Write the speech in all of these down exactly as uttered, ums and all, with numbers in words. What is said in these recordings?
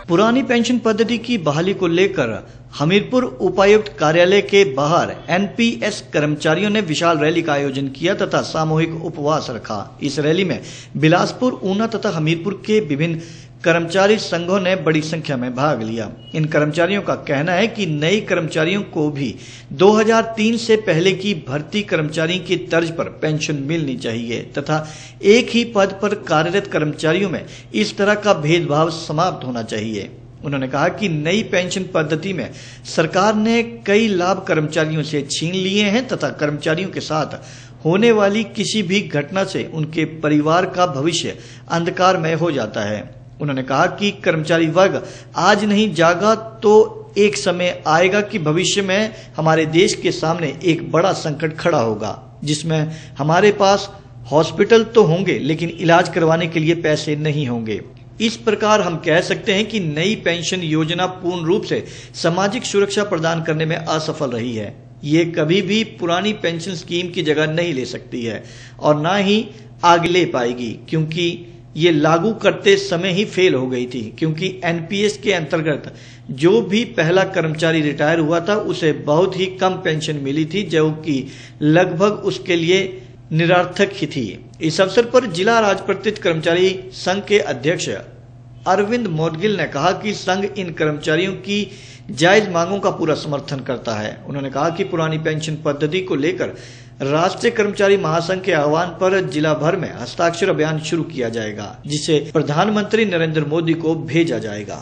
पुरानी पेंशन पद्धति की बहाली को लेकर हमीरपुर उपायुक्त कार्यालय के बाहर एनपीएस कर्मचारियों ने विशाल रैली का आयोजन किया तथा सामूहिक उपवास रखा। इस रैली में बिलासपुर, ऊना तथा हमीरपुर के विभिन्न कर्मचारी संघों ने बड़ी संख्या में भाग लिया। इन कर्मचारियों का कहना है कि नई कर्मचारियों को भी दो हज़ार तीन से पहले की भर्ती कर्मचारी की तर्ज पर पेंशन मिलनी चाहिए तथा एक ही पद पर कार्यरत कर्मचारियों में इस तरह का भेदभाव समाप्त होना चाहिए। उन्होंने कहा कि नई पेंशन पद्धति में सरकार ने कई लाभ कर्मचारियों से छीन लिए हैं तथा कर्मचारियों के साथ होने वाली किसी भी घटना से उनके परिवार का भविष्य अंधकारमय हो जाता है। उन्होंने कहा कि कर्मचारी वर्ग आज नहीं जागा तो एक समय आएगा कि भविष्य में हमारे देश के सामने एक बड़ा संकट खड़ा होगा, जिसमें हमारे पास हॉस्पिटल तो होंगे लेकिन इलाज करवाने के लिए पैसे नहीं होंगे। इस प्रकार हम कह सकते हैं कि नई पेंशन योजना पूर्ण रूप से सामाजिक सुरक्षा प्रदान करने में असफल रही है। ये कभी भी पुरानी पेंशन स्कीम की जगह नहीं ले सकती है और ना ही आगे ले पाएगी, क्योंकि ये लागू करते समय ही फेल हो गई थी। क्योंकि एनपीएस के अंतर्गत जो भी पहला कर्मचारी रिटायर हुआ था उसे बहुत ही कम पेंशन मिली थी, जो कि लगभग उसके लिए निरर्थक ही थी। इस अवसर पर जिला राजपत्रित कर्मचारी संघ के अध्यक्ष अरविंद मोदगिल ने कहा कि संघ इन कर्मचारियों की जायज मांगों का पूरा समर्थन करता है। उन्होंने कहा कि पुरानी पेंशन पद्धति को लेकर राष्ट्रीय कर्मचारी महासंघ के आह्वान पर जिला भर में हस्ताक्षर अभियान शुरू किया जाएगा, जिसे प्रधानमंत्री नरेंद्र मोदी को भेजा जाएगा।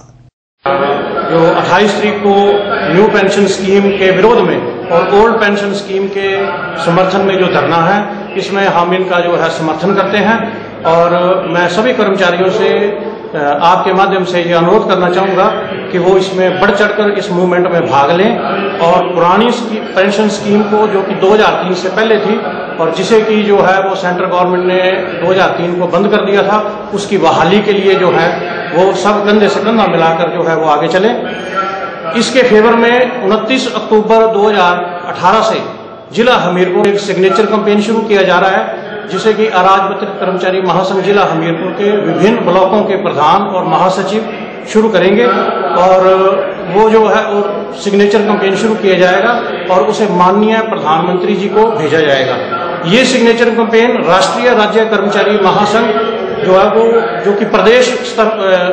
जो अट्ठाईस तारीख को न्यू पेंशन स्कीम के विरोध में और ओल्ड पेंशन स्कीम के समर्थन में जो धरना है, इसमें हम इनका जो है समर्थन करते हैं और मैं सभी कर्मचारियों से आपके माध्यम से ये अनुरोध करना चाहूंगा कि वो इसमें बढ़ चढ़कर इस मूवमेंट में भाग लें और पुरानी पेंशन स्कीम को, जो कि दो हज़ार तीन से पहले थी और जिसे कि जो है वो सेंट्रल गवर्नमेंट ने दो हज़ार तीन को बंद कर दिया था, उसकी बहाली के लिए जो है वो सब कंधे से कंधा मिलाकर जो है वो आगे चले। इसके फेवर में उनतीस अक्टूबर दो हज़ार अठारह से जिला हमीरपुर एक सिग्नेचर कैंपेन शुरू किया जा रहा है, जिसे कि अराजपत्रित कर्मचारी महासंघ जिला हमीरपुर के विभिन्न ब्लॉकों के प्रधान और महासचिव शुरू करेंगे और वो जो है और सिग्नेचर कैंपेन शुरू किया जाएगा और उसे माननीय प्रधानमंत्री जी को भेजा जाएगा। ये सिग्नेचर कैंपेन राष्ट्रीय राज्य कर्मचारी महासंघ जो है वो जो कि प्रदेश स्तर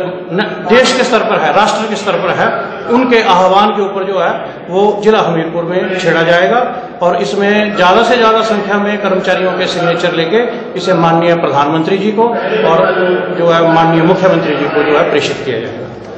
देश के स्तर पर है, राष्ट्र के स्तर पर है, उनके आह्वान के ऊपर जो है वो जिला हमीरपुर में छेड़ा जाएगा और इसमें ज्यादा से ज्यादा संख्या में कर्मचारियों के सिग्नेचर लेके इसे माननीय प्रधानमंत्री जी को और जो है माननीय मुख्यमंत्री जी को जो है प्रेषित किया जाएगा।